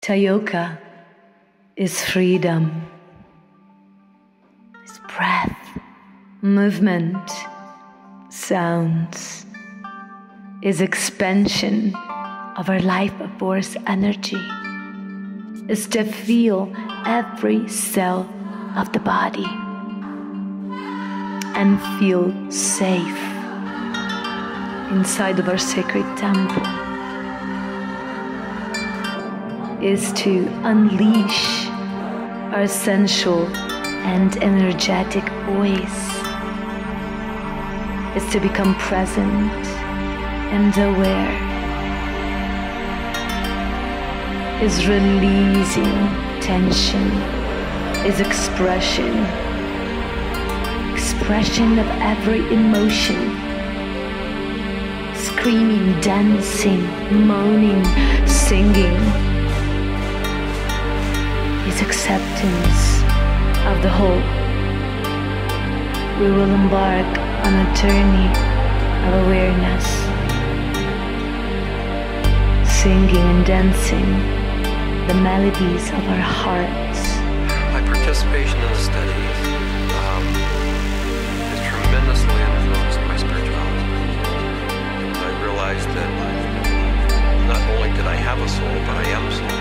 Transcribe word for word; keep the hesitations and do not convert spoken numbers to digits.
Tayoca is freedom, is breath, movement, sounds, is expansion of our life force energy, is to feel every cell of the body and feel safe inside of our sacred temple, is to unleash our sensual and energetic voice, is to become present and aware, is releasing tension, is expression, expression of every emotion, screaming, dancing, moaning, singing, is acceptance of the whole. We will embark on a journey of awareness, singing and dancing the melodies of our hearts. My participation in the studies um, is tremendously influenced by spirituality. I realized that not only did I have a soul, but I am soul.